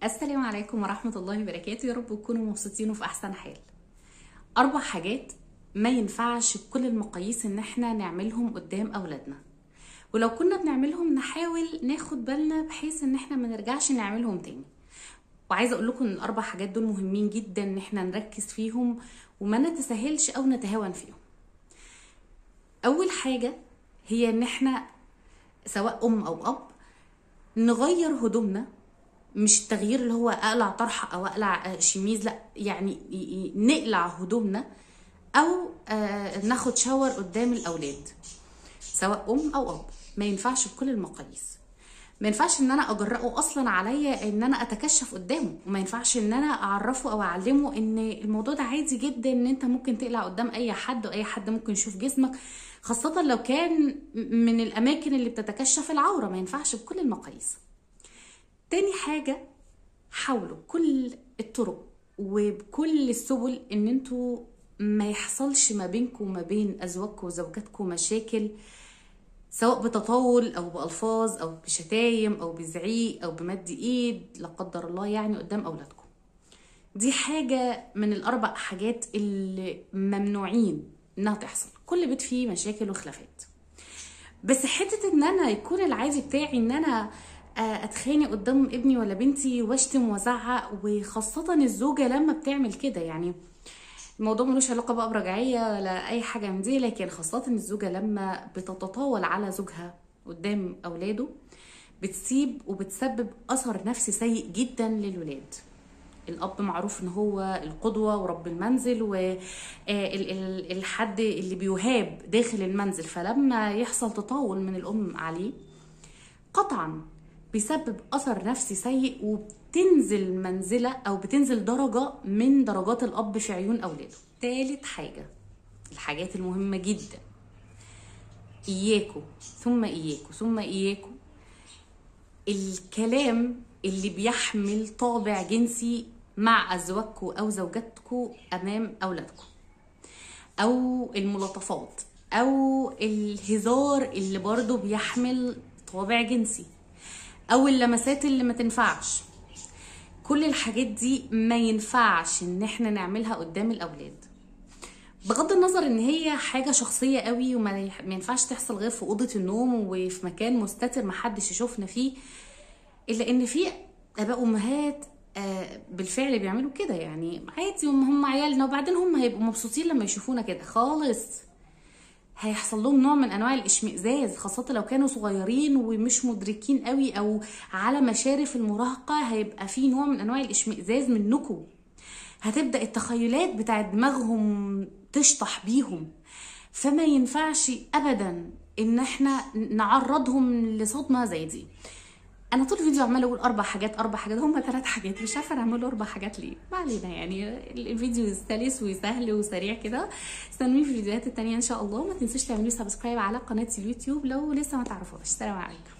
السلام عليكم ورحمة الله وبركاته. يا رب تكونوا مبسوطين وفي أحسن حال. 4 حاجات ما ينفعش بكل المقاييس إن احنا نعملهم قدام أولادنا، ولو كنا بنعملهم نحاول ناخد بالنا بحيث إن احنا ما نرجعش نعملهم تاني. وعايزة أقول لكم إن ال4 حاجات دول مهمين جدا إن احنا نركز فيهم وما نتساهلش أو نتهاون فيهم. أول حاجة هي إن احنا سواء أم أو أب نغير هدومنا، مش التغيير اللي هو اقلع طرحه او اقلع شميز، لا، يعني نقلع هدومنا او ناخد شاور قدام الاولاد سواء ام او اب. ما ينفعش بكل المقاييس. ما ينفعش ان انا اجرأه اصلا عليا ان انا اتكشف قدامه، وما ينفعش ان انا اعرفه او اعلمه ان الموضوع ده عادي جدا، ان انت ممكن تقلع قدام اي حد واي حد ممكن يشوف جسمك، خاصه لو كان من الاماكن اللي بتتكشف العوره. ما ينفعش بكل المقاييس. تاني حاجة، حاولوا كل الطرق وبكل السبل ان انتوا ما يحصلش ما بينكم وما بين ازواجكم وزوجاتكم مشاكل، سواء بتطاول او بألفاظ او بشتايم او بزعيق او بمد ايد، لا قدر الله، يعني قدام اولادكم. دي حاجة من ال4 حاجات اللي ممنوعين انها تحصل. كل بيت فيه مشاكل وخلافات، بس حتة ان انا يكون العادي بتاعي ان انا اتخانق قدام ابني ولا بنتي واشتم وازعق، وخاصة الزوجة لما بتعمل كده، يعني الموضوع ملوش علاقة بقى برجعية ولا اي حاجة من دي، لكن خاصة الزوجة لما بتتطاول على زوجها قدام اولاده بتسيب وبتسبب اثر نفسي سيء جدا للولاد. الاب معروف ان هو القدوة ورب المنزل والحد اللي بيهاب داخل المنزل، فلما يحصل تطاول من الام عليه قطعا بيسبب اثر نفسي سيء، وبتنزل منزله او بتنزل درجه من درجات الاب في عيون اولاده. تالت حاجه، الحاجات المهمه جدا، اياكوا ثم اياكوا ثم اياكوا الكلام اللي بيحمل طابع جنسي مع ازواجكم او زوجاتكم امام اولادكم، او الملاطفات او الهزار اللي برضو بيحمل طابع جنسي، او اللمسات اللي ما تنفعش. كل الحاجات دي ما ينفعش ان احنا نعملها قدام الاولاد، بغض النظر ان هي حاجة شخصية قوي وما ينفعش تحصل غير في اوضة النوم وفي مكان مستتر محدش يشوفنا فيه، الا ان في اباء وامهات بالفعل بيعملوا كده. يعني عادي، هم عيالنا، وبعدين هم هيبقوا مبسوطين لما يشوفونا كده خالص. هيحصل لهم نوع من انواع الاشمئزاز، خاصه لو كانوا صغيرين ومش مدركين قوي او على مشارف المراهقه، هيبقى في نوع من انواع الاشمئزاز منكم. هتبدا التخيلات بتاعت دماغهم تشطح بيهم، فما ينفعش ابدا ان احنا نعرضهم لصدمه زي دي. انا طول الفيديو عماله اقول 4 حاجات 4 حاجات، هم 3 حاجات، مش عارفه نعمل 4 حاجات ليه. ما علينا، يعني الفيديو سلس وسهل وسريع كده. استنوني في الفيديوهات التانية ان شاء الله. ما تنسوش تعملوا سبسكرايب على قناه اليوتيوب لو لسه ما تعرفوش. السلام عليكم.